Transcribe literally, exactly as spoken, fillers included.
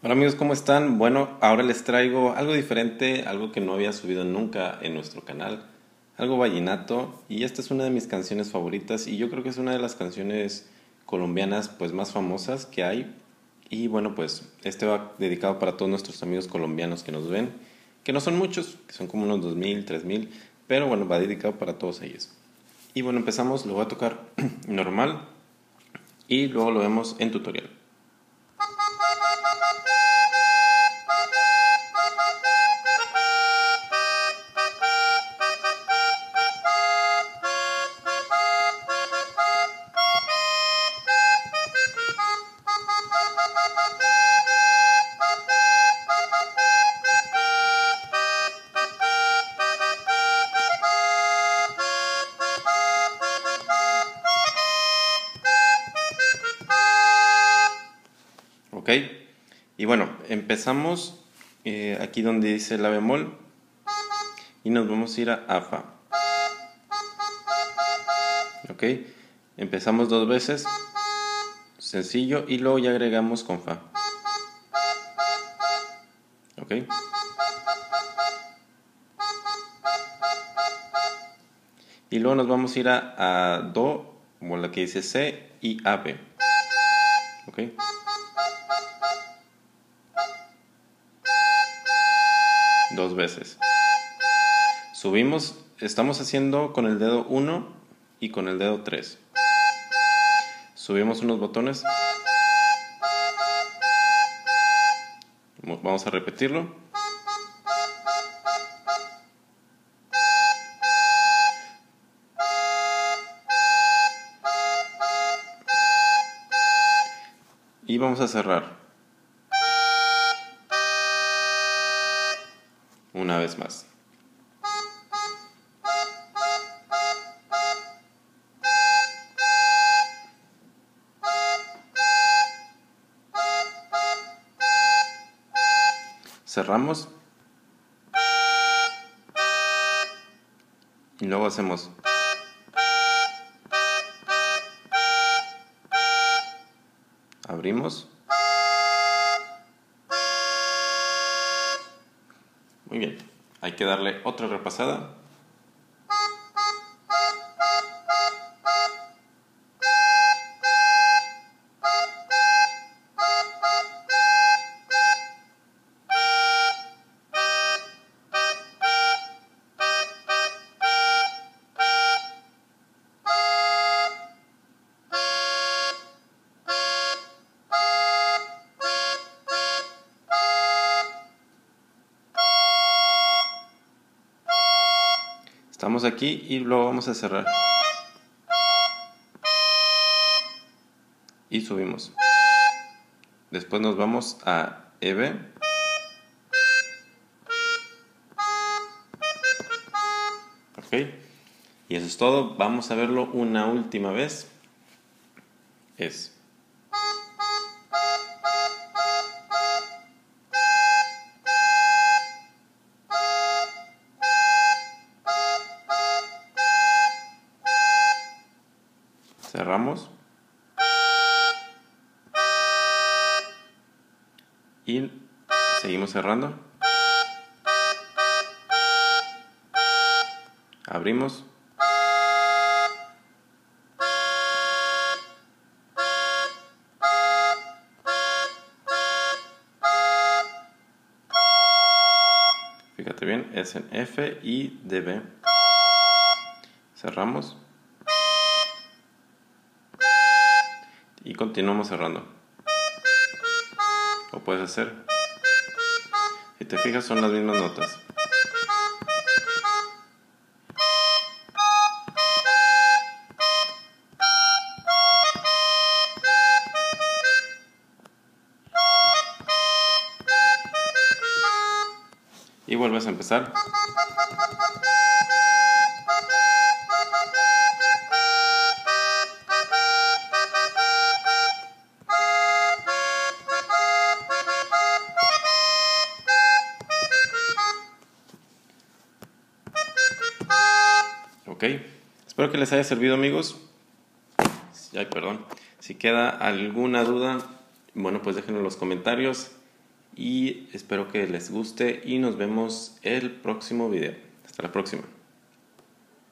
Hola amigos, ¿cómo están? Bueno, ahora les traigo algo diferente, algo que no había subido nunca en nuestro canal, algo vallenato, y esta es una de mis canciones favoritas y yo creo que es una de las canciones colombianas pues más famosas que hay. Y bueno, pues este va dedicado para todos nuestros amigos colombianos que nos ven, que no son muchos, que son como unos dos mil, tres mil, pero bueno, va dedicado para todos ellos. Y bueno, empezamos, lo voy a tocar normal y luego lo vemos en tutorial. ¿Ok? Y bueno, empezamos eh, aquí donde dice la bemol y nos vamos a ir a, a fa. ¿Ok? Empezamos dos veces, sencillo, y luego ya agregamos con fa. ¿Ok? Y luego nos vamos a ir a, a do, como la que dice C, y a be. ¿Ok? Dos veces. Subimos, estamos haciendo con el dedo uno y con el dedo tres. Subimos unos botones. Vamos a repetirlo. Y vamos a cerrar. Una vez más. Cerramos. Y luego hacemos. Abrimos. Muy bien. Hay que darle otra repasada. Estamos aquí y luego vamos a cerrar. Y subimos. Después nos vamos a ebe. Ok. Y eso es todo. Vamos a verlo una última vez. Es. Cerramos. Y seguimos cerrando. Abrimos. Fíjate bien, es en F y de be. Cerramos. Y continuamos cerrando. Lo puedes hacer. Si te fijas, son las mismas notas. Y vuelves a empezar. Ok, espero que les haya servido, amigos. Ay, perdón. Si queda alguna duda, bueno, pues déjenlo en los comentarios. y espero que les guste y nos vemos el próximo video. Hasta la próxima.